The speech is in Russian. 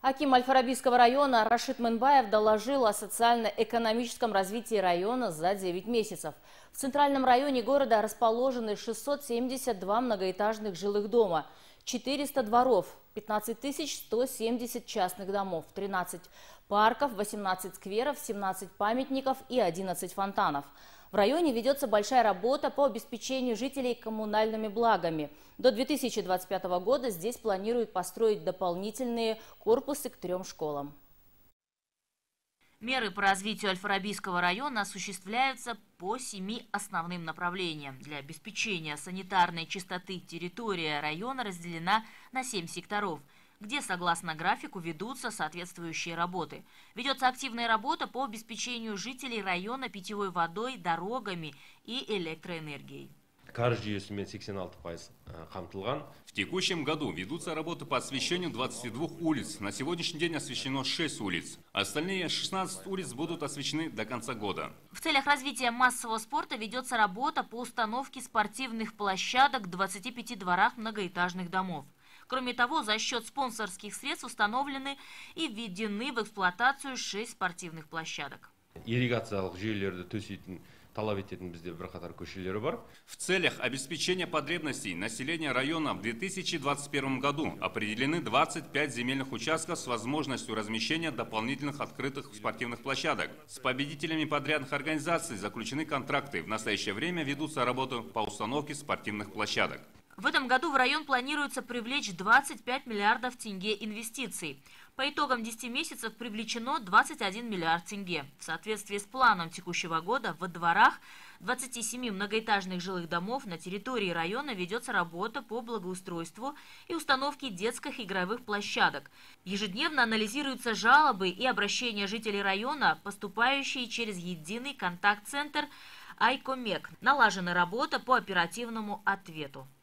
Аким Аль-Фарабийского района Рашид Мынбаев доложил о социально-экономическом развитии района за 9 месяцев. В центральном районе города расположены 672 многоэтажных жилых дома, 400 дворов, 15 170 частных домов, 13 парков, 18 скверов, 17 памятников и 11 фонтанов. В районе ведется большая работа по обеспечению жителей коммунальными благами. До 2025 года здесь планируют построить дополнительные корпусы к 3 школам. Меры по развитию Аль-Фарабийского района осуществляются по 7 основным направлениям. Для обеспечения санитарной чистоты территория района разделена на 7 секторов, где, согласно графику, ведутся соответствующие работы. Ведется активная работа по обеспечению жителей района питьевой водой, дорогами и электроэнергией. В текущем году ведутся работы по освещению 22 улиц. На сегодняшний день освещено 6 улиц. Остальные 16 улиц будут освещены до конца года. В целях развития массового спорта ведется работа по установке спортивных площадок в 25 дворах многоэтажных домов. Кроме того, за счет спонсорских средств установлены и введены в эксплуатацию 6 спортивных площадок. В целях обеспечения потребностей населения района в 2021 году определены 25 земельных участков с возможностью размещения дополнительных открытых спортивных площадок. С победителями подрядных организаций заключены контракты. В настоящее время ведутся работы по установке спортивных площадок. В этом году в район планируется привлечь 25 миллиардов тенге инвестиций. По итогам 10 месяцев привлечено 21 миллиард тенге. В соответствии с планом текущего года во дворах 27 многоэтажных жилых домов на территории района ведется работа по благоустройству и установке детских игровых площадок. Ежедневно анализируются жалобы и обращения жителей района, поступающие через единый контакт-центр Айкомек. Налажена работа по оперативному ответу.